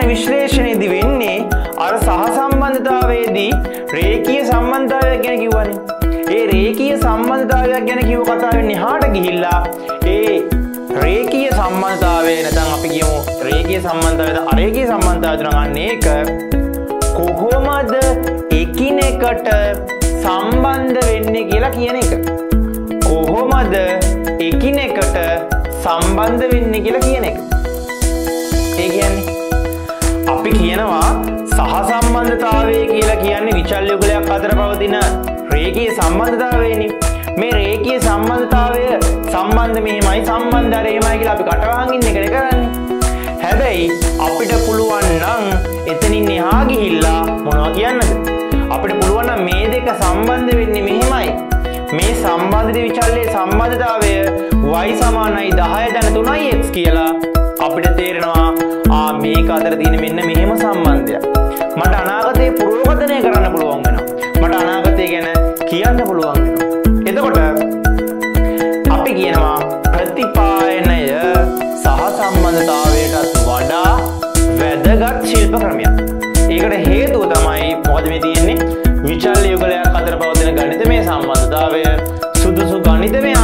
විශ්ලේෂණයේදී වෙන්නේ අර සහසම්බන්ධතාවයේදී රේඛීය සම්බන්ධතාවයක් ගැන කිව්වනේ. ඒ රේඛීය සම්බන්ධතාවයක් ගැන කිව්ව කතාවෙන් එහාට ගිහිල්ලා ඒ රේඛීය සම්බන්ධතාවය නැත්නම් අපි කියමු රේඛීය සම්බන්ධතාවයද අරේඛීය සම්බන්ධතාවයද නම් අන්න ඒක කොහොමද එකිනෙකට සම්බන්ධ වෙන්නේ කියලා කියන එක. කොහොමද එකිනෙකට සම්බන්ධ වෙන්නේ කියලා කියන එක. ඒ කියන්නේ අපි කියනවා සහසම්බන්ධතාවය කියලා කියන්නේ විචල්්‍ය යුගලයක් අතර පවතින රේඛීය සම්බන්ධතාවයනේ. මේ රේඛීය සම්බන්ධතාවය සම්බන්ධ මෙහෙමයි සම්බන්ධ අර එහෙමයි කියලා අපි කටවහන් ඉන්න එකනේ කරන්නේ. හැබැයි අපිට පුළුවන් නම් එතනින් එහා ගිහිල්ලා මොනවා කියන්නද? අපිට පුළුවන් නම් මේ දෙක සම්බන්ධ වෙන්නේ මෙහෙමයි. මේ සම්බන්ධිත විචල්්‍යයේ සම්බන්ධතාවය y සමානයි 10 3x කියලා අපිට තේරෙනවා මේක අතර තියෙන මෙන්න මෙහෙම සම්බන්ධයක්. මට අනාගතේ පුරෝගතනය කරන්න පුළුවන් වෙනවා. මට අනාගතය ගැන කියන්න පුළුවන් වෙනවා. එතකොට අපි කියනවා ප්‍රතිපායනය සහ සම්බන්ධතාවයටත් වඩා වැදගත් ශිල්ප ක්‍රමයක්. ඒකට හේතුව තමයි මොකද මේ තියෙන්නේ? විචල්්‍ය යුගලයක් අතර පවතින ගණිතමය සම්බන්ධතාවය සුදුසු ගණිතමය